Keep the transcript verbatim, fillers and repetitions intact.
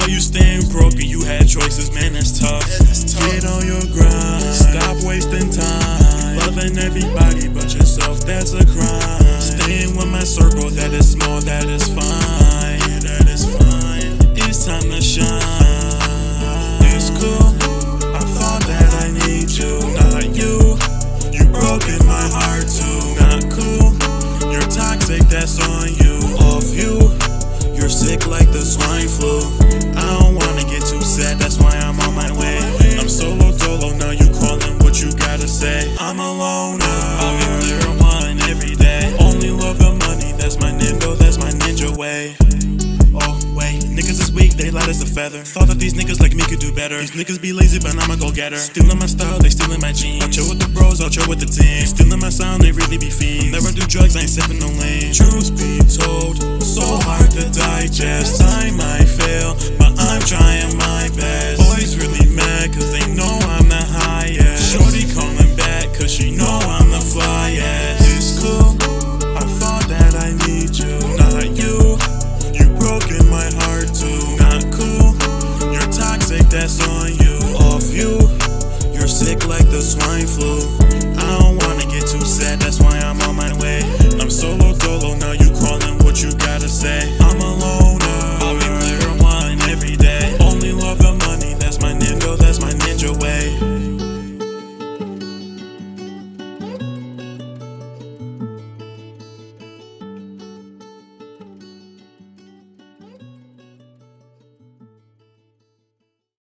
you staying broke and you had choices, man, that's tough. Get on your grind, stop wasting time. Loving everybody but yourself, that's a crime. Staying with my circle, that is small, that is fine. That is fine. It's time to shine. It's cool, I thought that I need you, not you. You broken my heart too, not cool. You're toxic, that's on you. Off you, you're sick like the swine flu. I don't wanna get too sad, that's why I'm on my way. I'm solo dolo, now you calling, what you gotta say? I'm alone now, I'll be zero one every day. Only love the money, that's my ninja, that's my ninja way. Oh wait, niggas is weak, they light as a feather. Thought that these niggas like me could do better. These niggas be lazy, but I'm a go-getter. Stealing my style, they stealing my jeans. I'll chill with the bros, I'll chill with the team. Stealing my sound, they really be fiends. Never do drugs, I ain't sipping no lean. Truth be told, so hard to digest. I might fail,